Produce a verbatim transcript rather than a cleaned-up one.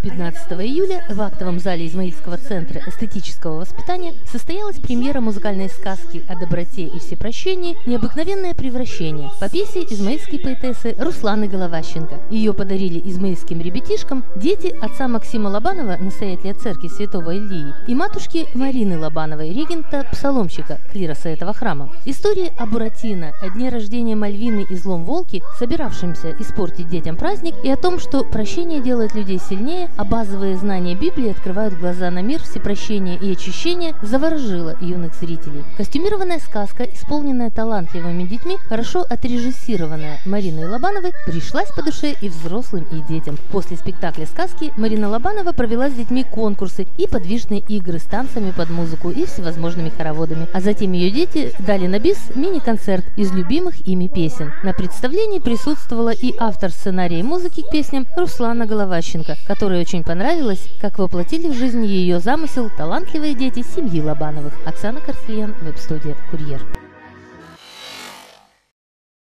пятнадцатого июля в актовом зале Измаильского центра эстетического воспитания состоялась премьера музыкальной сказки о доброте и всепрощении «Необыкновенное превращение» по пьесе измаильской поэтессы Русланы Головащенко. Ее подарили измаильским ребятишкам дети отца Максима Лобанова, настоятеля церкви святого Ильи, и матушки Марины Лобановой, регента псаломщика клироса этого храма. Истории о Буратино, о дне рождения Мальвины и злом волке, собиравшемся испортить детям праздник, и о том, что прощение делает людей сильнее, а базовые знания Библии открывают глаза на мир всепрощения и очищения, заворожило юных зрителей. Костюмированная сказка, исполненная талантливыми детьми, хорошо отрежиссированная Мариной Лобановой, пришлась по душе и взрослым, и детям. После спектакля сказки Марина Лобанова провела с детьми конкурсы и подвижные игры с танцами под музыку и всевозможными хороводами. А затем ее дети дали на бис мини-концерт из любимых ими песен. На представлении присутствовала и автор сценария и музыки к песням Руслана Головащенко, которой очень понравилось, как воплотили в жизнь ее замысел талантливые дети семьи Лобановых. Оксана Корсельян, веб-студия «Курьер».